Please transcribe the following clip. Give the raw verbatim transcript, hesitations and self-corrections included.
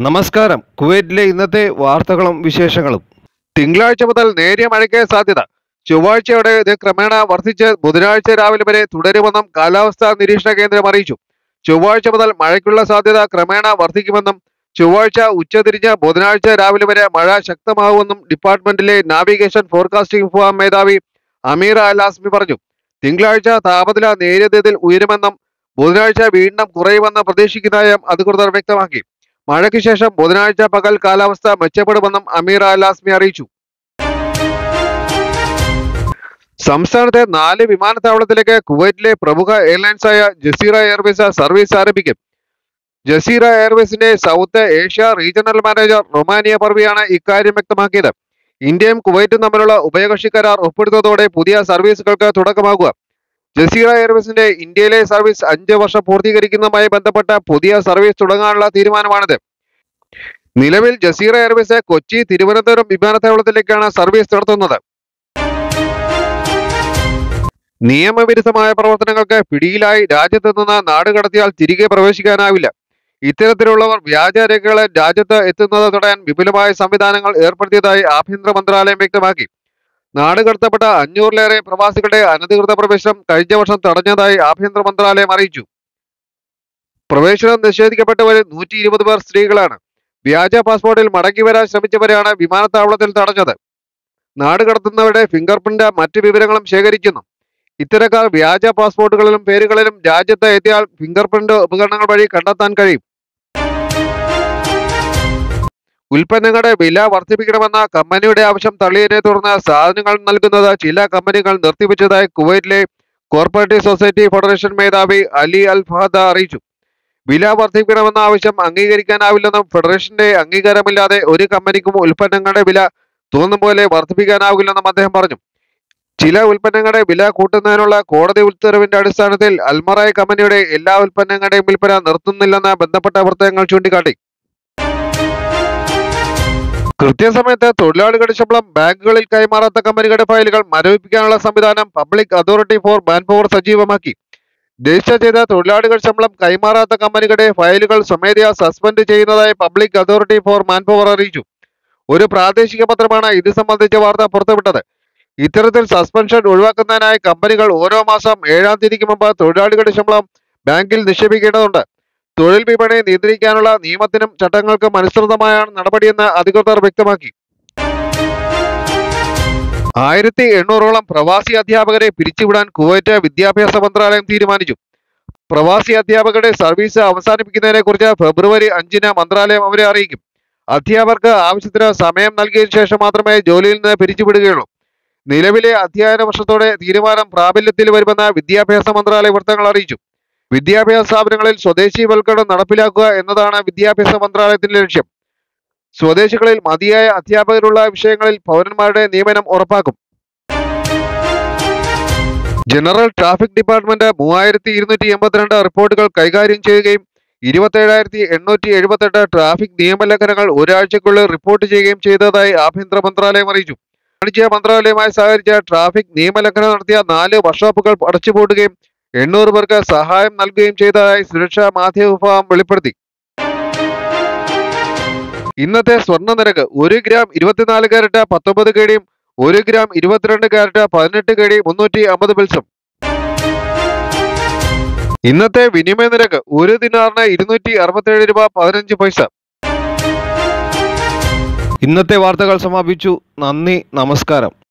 നമസ്കാരം. കുവൈറ്റിലെ ഇന്നത്തെ വാർത്തകളും വിശേഷങ്ങളും. തിങ്കളാഴ്ച മുതൽ നേരിയ മഴയ്ക്ക് സാധ്യത. ചൊവ്വാഴ്ചയോടെ ഇത് ക്രമേണ വർദ്ധിച്ച് ബുധനാഴ്ച രാവിലെ വരെ തുടരുമെന്നും കാലാവസ്ഥാ നിരീക്ഷണ കേന്ദ്രം അറിയിച്ചു. ചൊവ്വാഴ്ച മുതൽ മഴയ്ക്കുള്ള സാധ്യത ക്രമേണ വർദ്ധിക്കുമെന്നും ചൊവ്വാഴ്ച ഉച്ചതിരിഞ്ഞ് ബുധനാഴ്ച രാവിലെ വരെ മഴ ശക്തമാവുമെന്നും ഡിപ്പാർട്ട്മെന്റിലെ നാവിഗേഷൻ ഫോർകാസ്റ്റിംഗ് വിഭാഗം മേധാവി അമീർ അൽ ആസ്മി പറഞ്ഞു. തിങ്കളാഴ്ച താപനില നേരിയ തോതിൽ ഉയരുമെന്നും ബുധനാഴ്ച വീണ്ടും കുറയുമെന്ന് പ്രതീക്ഷിക്കുന്നതായും അധികൃതർ വ്യക്തമാക്കി. മഴയ്ക്ക് ശേഷം ബുധനാഴ്ച പകൽ കാലാവസ്ഥ മെച്ചപ്പെടുമെന്നും അമീർ അൽ ആസ്മി അറിയിച്ചു. സംസ്ഥാനത്തെ നാല് വിമാനത്താവളത്തിലേക്ക് കുവൈറ്റിലെ പ്രമുഖ എയർലൈൻസായ ജസീറ എയർവേസ് സർവീസ് ആരംഭിക്കും. ജസീറ എയർവേസിന്റെ സൗത്ത് ഏഷ്യ റീജിയണൽ മാനേജർ റൊമാനിയ പർവിയാണ് ഇക്കാര്യം വ്യക്തമാക്കിയത്. ഇന്ത്യയും കുവൈറ്റും തമ്മിലുള്ള ഉഭയകക്ഷി കരാർ ഒപ്പിടുന്നതോടെ പുതിയ സർവീസുകൾക്ക് തുടക്കമാകുക. ജസീറ എയർവേസിന്റെ ഇന്ത്യയിലെ സർവീസ് അഞ്ച് വർഷം പൂർത്തീകരിക്കുന്നതുമായി ബന്ധപ്പെട്ട പുതിയ സർവീസ് തുടങ്ങാനുള്ള തീരുമാനമാണിത്. നിലവിൽ ജസീറ എയർവേസ് കൊച്ചി, തിരുവനന്തപുരം വിമാനത്താവളത്തിലേക്കാണ് സർവീസ് നടത്തുന്നത്. നിയമവിരുദ്ധമായ പ്രവർത്തനങ്ങൾക്ക് പിടിയിലായി രാജ്യത്ത് നിന്ന് നാട് കടത്തിയാൽ തിരികെ പ്രവേശിക്കാനാവില്ല. ഇത്തരത്തിലുള്ളവർ വ്യാജരേഖകളെ രാജ്യത്ത് എത്തുന്നത് തടയാൻ വിപുലമായ സംവിധാനങ്ങൾ ഏർപ്പെടുത്തിയതായി ആഭ്യന്തര മന്ത്രാലയം വ്യക്തമാക്കി. നാട് കടത്തപ്പെട്ട അഞ്ഞൂറിലേറെ പ്രവാസികളുടെ അനധികൃത പ്രവേശനം കഴിഞ്ഞ വർഷം തടഞ്ഞതായി ആഭ്യന്തര മന്ത്രാലയം അറിയിച്ചു. പ്രവേശനം നിഷേധിക്കപ്പെട്ടവരിൽ നൂറ്റി ഇരുപത് പേർ സ്ത്രീകളാണ്. വ്യാജ പാസ്പോർട്ടിൽ മടങ്ങി വരാൻ ശ്രമിച്ചവരെയാണ് വിമാനത്താവളത്തിൽ തടഞ്ഞത്. നാട് കടത്തുന്നവരുടെ ഫിംഗർ പ്രിന്റ്, മറ്റ് വിവരങ്ങളും ശേഖരിക്കുന്നു. ഇത്തരക്കാർ വ്യാജ പാസ്പോർട്ടുകളിലും പേരുകളിലും രാജ്യത്ത് എത്തിയാൽ ഫിംഗർ പ്രിന്റ് ഉപകരണങ്ങൾ വഴി കണ്ടെത്താൻ കഴിയും. ഉൽപ്പന്നങ്ങളുടെ വില വർദ്ധിപ്പിക്കണമെന്ന കമ്പനിയുടെ ആവശ്യം തള്ളിയതിനെ തുടർന്ന് സാധനങ്ങൾ നൽകുന്നത് ചില കമ്പനികൾ നിർത്തിവെച്ചതായി കുവൈറ്റിലെ കോർപ്പറേറ്റീവ് സൊസൈറ്റി ഫെഡറേഷൻ മേധാവി അലി അൽ ഫഹദ അറിയിച്ചു. വില വർദ്ധിപ്പിക്കണമെന്ന ആവശ്യം അംഗീകരിക്കാനാവില്ലെന്നും ഫെഡറേഷന്റെ അംഗീകാരമില്ലാതെ ഒരു കമ്പനിക്കും ഉൽപ്പന്നങ്ങളുടെ വില തോന്നും പോലെ വർദ്ധിപ്പിക്കാനാവില്ലെന്നും അദ്ദേഹം പറഞ്ഞു. ചില ഉൽപ്പന്നങ്ങളുടെ വില കൂട്ടുന്നതിനുള്ള കോടതി ഉത്തരവിന്റെ അടിസ്ഥാനത്തിൽ അൽമറായ് കമ്പനിയുടെ എല്ലാ ഉൽപ്പന്നങ്ങളുടെയും വിൽപ്പന നിർത്തുന്നില്ലെന്ന് ബന്ധപ്പെട്ട വൃത്തങ്ങൾ ചൂണ്ടിക്കാട്ടി. കൃത്യസമയത്ത് തൊഴിലാളികളുടെ ശമ്പളം ബാങ്കുകളിൽ കൈമാറാത്ത കമ്പനികളുടെ ഫയലുകൾ മരവിപ്പിക്കാനുള്ള സംവിധാനം പബ്ലിക് അതോറിറ്റി ഫോർ മാൻപവർ സജീവമാക്കി. രജിസ്റ്റർ ചെയ്ത തൊഴിലാളികൾ ശമ്പളം കൈമാറാത്ത കമ്പനികളുടെ ഫയലുകൾ സ്വമേധയാ സസ്പെൻഡ് ചെയ്യുന്നതായി പബ്ലിക് അതോറിറ്റി ഫോർ മാൻപവർ അറിയിച്ചു. ഒരു പ്രാദേശിക പത്രമാണ് ഇത് സംബന്ധിച്ച വാർത്ത പുറത്തുവിട്ടത്. ഇത്തരത്തിൽ സസ്പെൻഷൻ ഒഴിവാക്കുന്നതിനായി കമ്പനികൾ ഓരോ മാസം ഏഴാം തീയതിക്ക് മുമ്പ് തൊഴിലാളികളുടെ ശമ്പളം ബാങ്കിൽ നിക്ഷേപിക്കേണ്ടതുണ്ട്. തൊഴിൽ വിപണി നിയന്ത്രിക്കാനുള്ള നിയമത്തിനും ചട്ടങ്ങൾക്കും അനുസൃതമായാണ് നടപടിയെന്ന് അധികൃതർ വ്യക്തമാക്കി. ആയിരത്തി എണ്ണൂറോളം പ്രവാസി അധ്യാപകരെ പിരിച്ചുവിടാൻ കുവൈറ്റ് വിദ്യാഭ്യാസ മന്ത്രാലയം തീരുമാനിച്ചു. പ്രവാസി അധ്യാപകരുടെ സർവീസ് അവസാനിപ്പിക്കുന്നതിനെ കുറിച്ച് ഫെബ്രുവരി അഞ്ചിന് മന്ത്രാലയം അവരെ അറിയിക്കും. അധ്യാപകർക്ക് ആവശ്യത്തിന് സമയം നൽകിയതിനു ശേഷം മാത്രമേ ജോലിയിൽ നിന്ന് പിരിച്ചുവിടുകയുള്ളൂ. നിലവിലെ അധ്യയന വർഷത്തോടെ തീരുമാനം പ്രാബല്യത്തിൽ വരുമെന്ന് വിദ്യാഭ്യാസ മന്ത്രാലയ വൃത്തങ്ങൾ അറിയിച്ചു. വിദ്യാഭ്യാസ സ്ഥാപനങ്ങളിൽ സ്വദേശീവൽക്കരണം നടപ്പിലാക്കുക എന്നതാണ് വിദ്യാഭ്യാസ മന്ത്രാലയത്തിന്റെ ലക്ഷ്യം. സ്വദേശികളിൽ മതിയായ അധ്യാപകരുള്ള വിഷയങ്ങളിൽ പൗരന്മാരുടെ നിയമനം ഉറപ്പാക്കും. ജനറൽ ട്രാഫിക് ഡിപ്പാർട്ട്മെന്റ് മൂവായിരത്തി ഇരുന്നൂറ്റി എൺപത്തിരണ്ട് റിപ്പോർട്ടുകൾ കൈകാര്യം ചെയ്യുകയും ഇരുപത്തേഴായിരത്തി എണ്ണൂറ്റി എഴുപത്തെട്ട് ട്രാഫിക് നിയമലംഘനങ്ങൾ ഒരാഴ്ചക്കുള്ളിൽ റിപ്പോർട്ട് ചെയ്യുകയും ചെയ്തതായി ആഭ്യന്തര മന്ത്രാലയം അറിയിച്ചു. വാണിജ്യ മന്ത്രാലയവുമായി സഹകരിച്ച ട്രാഫിക് നിയമലംഘനം നടത്തിയ നാല് വർക്ക്ഷോപ്പുകൾ അടച്ചുപൂട്ടുകയും എണ്ണൂറ് പേർക്ക് സഹായം നൽകുകയും ചെയ്തതായി സുരക്ഷാ മാധ്യമ വിഭാഗം വെളിപ്പെടുത്തി. ഇന്നത്തെ സ്വർണ്ണ നിരക്ക് ഒരു ഗ്രാം ഇരുപത്തിനാല് കാരറ്റ് പത്തൊമ്പത് കെ ഡിയും ഒരു ഗ്രാം ഇരുപത്തിരണ്ട് കാരറ്റ് പതിനെട്ട് കെ ഡി മുന്നൂറ്റി അമ്പത് പിൽസും. ഇന്നത്തെ വിനിമയ നിരക്ക് ഒരു ദിനാറിന് ഇരുന്നൂറ്റി അറുപത്തേഴ് രൂപ പതിനഞ്ച് പൈസ. ഇന്നത്തെ വാർത്തകൾ സമാപിച്ചു. നന്ദി, നമസ്കാരം.